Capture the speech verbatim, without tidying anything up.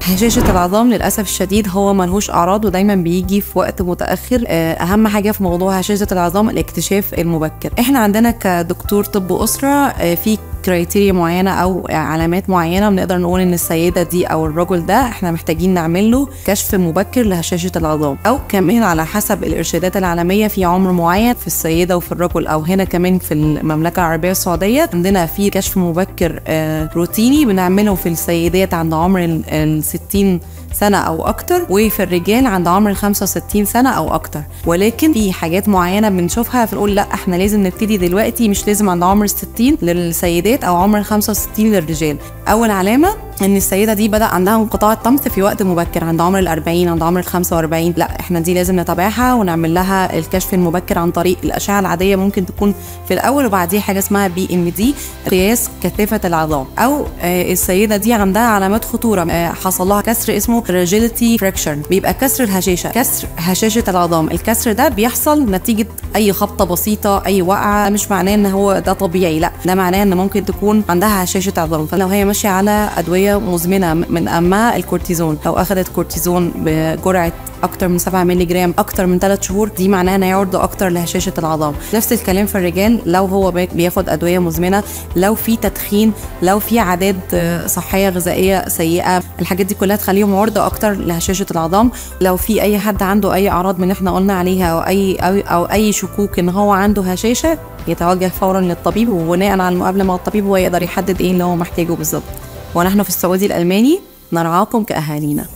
هشاشة العظام للأسف الشديد هو ملهوش أعراض ودايما بيجي في وقت متأخر. أهم حاجة في موضوع هشاشة العظام الاكتشاف المبكر. احنا عندنا كدكتور طب أسرة في كرايتيريا معينة أو علامات معينة بنقدر نقول إن السيدة دي أو الرجل ده احنا محتاجين نعمل له كشف مبكر لهشاشة العظام، أو كمان على حسب الإرشادات العالمية في عمر معين في السيدة وفي الرجل، أو هنا كمان في المملكة العربية السعودية عندنا في كشف مبكر روتيني بنعمله في السيدات عند عمر ال ستين سنة أو أكتر، وفي الرجال عند عمر ال خمسة وستين سنة أو أكتر. ولكن في حاجات معينة بنشوفها فنقول لا احنا لازم نبتدي دلوقتي، مش لازم عند عمر ستين للسيدات أو عمر خمسة وستين للرجال. أول علامة ان السيده دي بدا عندها انقطاع الطمث في وقت مبكر عند عمر الأربعين، عند عمر الخمسة وأربعين، لا احنا دي لازم نتابعها ونعمل لها الكشف المبكر عن طريق الاشعه العاديه، ممكن تكون في الاول وبعديها حاجه اسمها بي ام دي قياس كثافه العظام. او آه السيده دي عندها علامات خطوره، آه حصل لها كسر اسمه فراجيليتي فراكشر، بيبقى كسر الهشاشه، كسر هشاشه العظام. الكسر ده بيحصل نتيجه اي خبطه بسيطه، اي وقعه، مش معناه ان هو ده طبيعي، لا ده معناه ان ممكن تكون عندها هشاشه عظام. فلو هي ماشيه على ادويه مزمنه من اهمها الكورتيزون، لو اخذت كورتيزون بجرعه اكتر من سبعة مللي جرام اكتر من ثلاث شهور، دي معناها ان هي عرضه اكتر لهشاشه العظام. نفس الكلام في الرجال، لو هو بياخد ادويه مزمنه، لو في تدخين، لو في عادات صحيه غذائيه سيئه، الحاجات دي كلها تخليهم عرضه اكتر لهشاشه العظام. لو في اي حد عنده اي اعراض من احنا قلنا عليها او اي او, أو اي شكوك ان هو عنده هشاشه، يتوجه فورا للطبيب، وبناء على المقابله مع الطبيب هو يقدر يحدد ايه اللي هو محتاجه بالظبط. ونحن في السعودي الألماني نرعاكم كأهالينا.